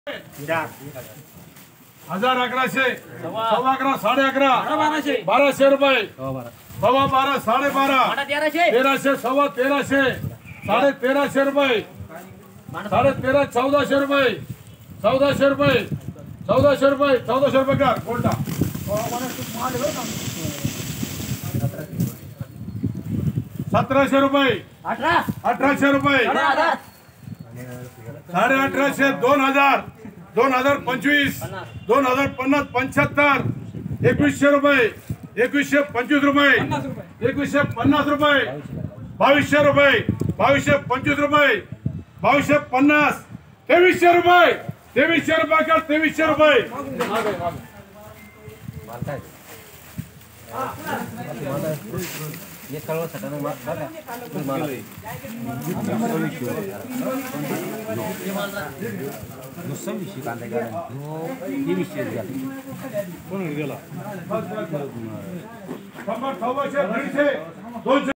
1100 सव्वा 11 साडे 11 1200 रुपये सव्वा 12 साडे 12 1300 सव्वा 1300 साडे 1300 रुपये साडे 13 1400 रुपये 1400 रुपये 1400 रुपये 1400 रुपये का कोणता 1700 रुपये 1800 रुपये साडे 1800 2000 2025 2050 75 2100 रुपये 2125 रुपये 2150 रुपये 2200 रुपये 2225 रुपये 2250 2300 रुपये 2300 रुपये का 2300 रुपये ये कळवा सटाने मार बघा मला नुसतं विषय कांदा गाडा हे विषय झाला कोण गेला 200